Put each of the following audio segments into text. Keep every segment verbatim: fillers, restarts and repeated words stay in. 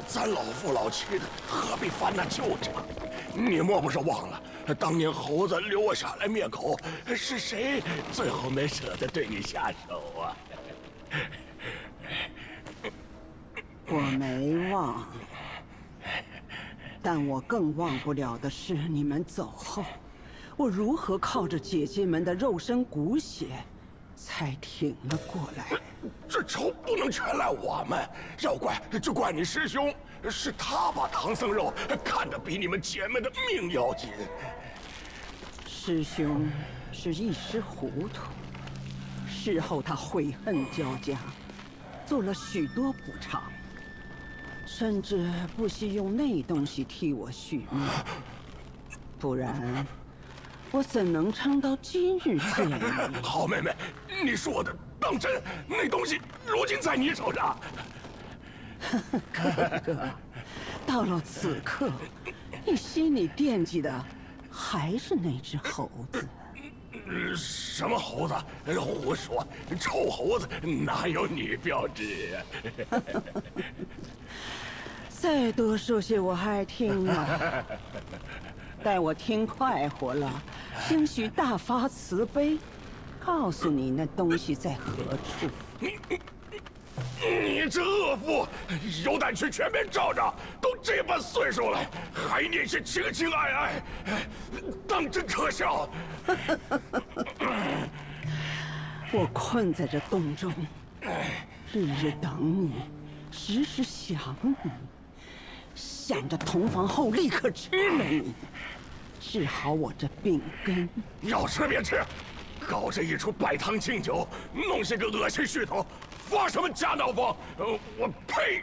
咱老夫老妻的，何必烦那旧账？你莫不是忘了，当年猴子留我下来灭口，是谁最后没舍得对你下手啊？ 我没忘，但我更忘不了的是，你们走后，我如何靠着姐姐们的肉身骨血，才挺了过来。 这仇不能全赖我们，要怪就怪你师兄，是他把唐僧肉看得比你们姐妹的命要紧。 师兄是一时糊涂，事后他悔恨交加，做了许多补偿，甚至不惜用那东西替我续命，不然我怎能撑到今日见你？ 好妹妹，你说的当真？那东西如今在你手上。 哥哥，到了此刻，你心里惦记的还是那只猴子。 什么猴子？胡说！臭猴子哪有你标志啊？ 再多说些我还听啊。待我听快活了，兴许大发慈悲，告诉你那东西在何处。 你这恶妇，有胆去前面照照！都这般岁数了，还念些情情爱爱，当真可笑！ 我困在这洞中，日日等你，时时想你，想着同房后立刻吃了你，治好我这病根。 要吃别吃，搞这一出拜堂敬酒，弄些个恶心噱头，发什么假闹疯？呃，我呸！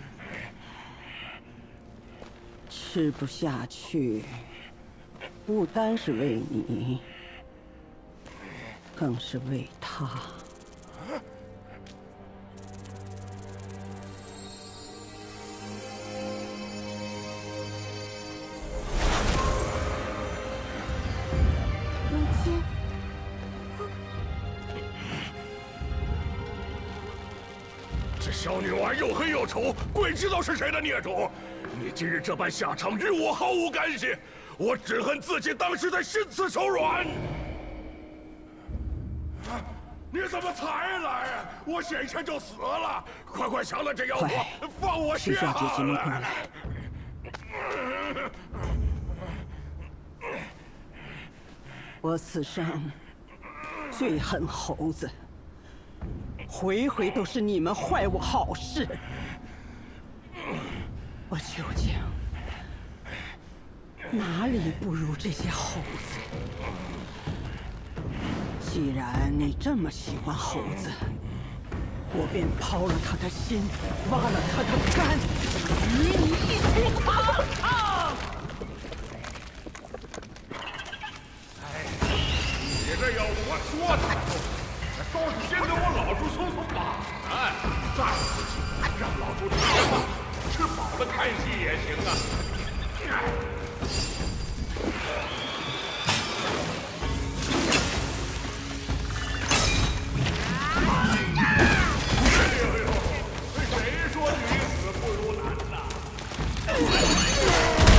吃不下去，不单是为你，更是为他。 母亲， 这小女娃又黑又丑，鬼知道是谁的孽种！你今日这般下场，与我毫无干系。我只恨自己当时在心慈手软。你怎么才来？我先前就死了！快快降了这妖婆，放我下师兄姐姐们快来！ 来！我此生最恨猴子，回回都是你们坏我好事。我究竟哪里不如这些猴子？既然你这么喜欢猴子，我便抛了他的心，挖了他的肝，与你一起尝尝。 哎，你这妖婆说太多，倒是先给我老猪松松绑。哎，再不济，让老猪吃吧，吃饱了看戏也行啊。哎。哎呦呦，谁说女死不如男呐？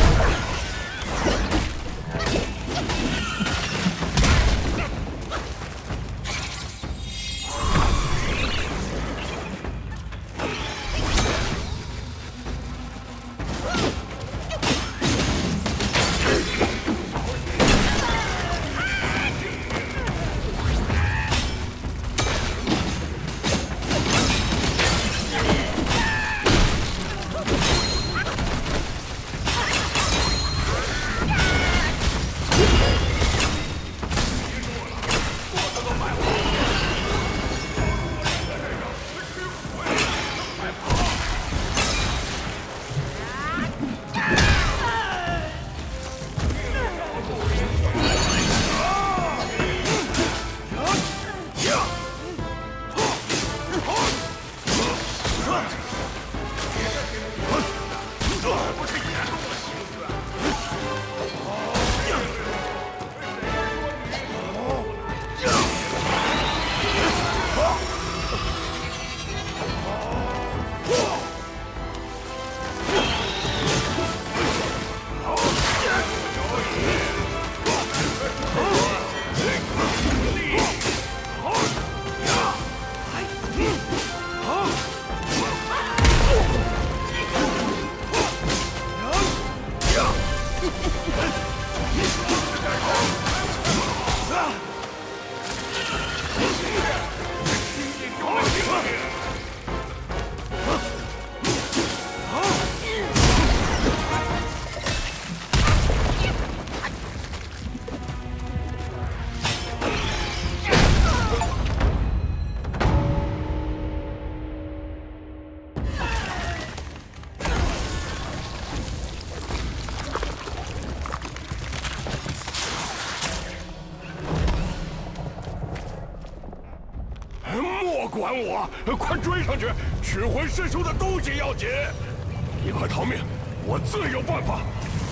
管我，快追上去，失魂失术的东西要紧！你快逃命，我自有办法。